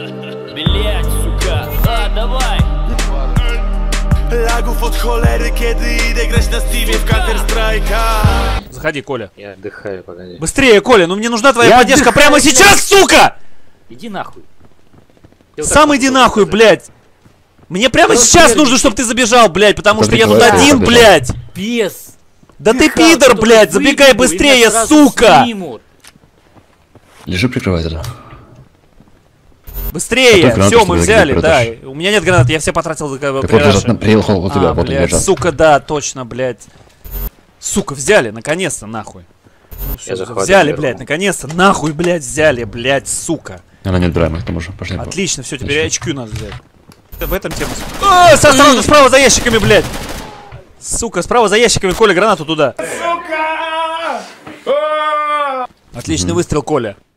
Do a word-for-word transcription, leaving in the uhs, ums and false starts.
Блять, сука. А, давай. Lagów od cholery, kiedy idę grać na Steamie w Counter Strike'a. Заходи, Коля. Я отдыхаю, погоди. Быстрее, Коля, ну мне нужна твоя Я поддержка отдыхаю, прямо сейчас, сука! Иди нахуй. Сам иди нахуй, блядь. Мне прямо сейчас нужно, чтобы ты забежал, блядь, потому что я тут один, блядь. Без. Да ты пидор, блядь, забегай быстрее, сука! Лежи, прикрывай это. Быстрее, А все, мы взяли, да. продашь. У меня нет гранат, я все потратил за Так вот при лежат, раше. на- приехал вот тебя, А, вот он блядь, лежат. сука, да, точно, блядь. Сука, взяли, наконец-то, нахуй. Ну, всё, Я захватываю взяли, первого. блядь, наконец-то, нахуй, блядь, взяли, блядь, сука. Она не отбираемая, к тому же. Пошли. Отлично, все, теперь эйч кью надо взять. В этом тема. А, со- сразу справа за ящиками, блядь. Сука, справа за ящиками, Коля, гранату туда. Сука! Отличный выстрел, Коля.